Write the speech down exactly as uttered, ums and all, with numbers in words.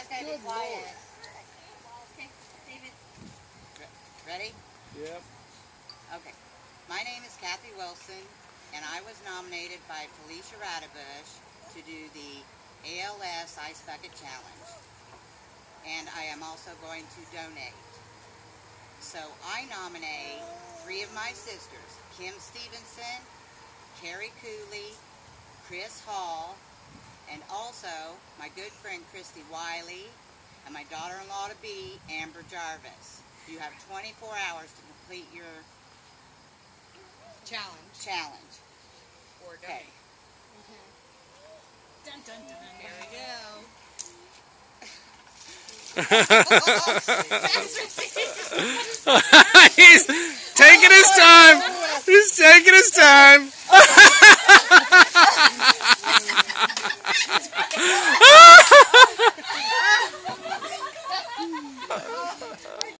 guys gotta be quiet. Okay, David. Ready? Yep. Okay. My name is Kathy Wilson, and I was nominated by Felicia Radabush to do the A L S Ice Bucket Challenge. And I am also going to donate. So I nominate three of my sisters, Kim Stevenson, Carrie Cooley, Chris Hall, and also my good friend Christy Wiley, and my daughter-in-law to be, Amber Jarvis. You have twenty-four hours to complete your Challenge. challenge. Or Okay. Mm-hmm. Dun dun dun. There we go. He's taking his time. He's taking his time.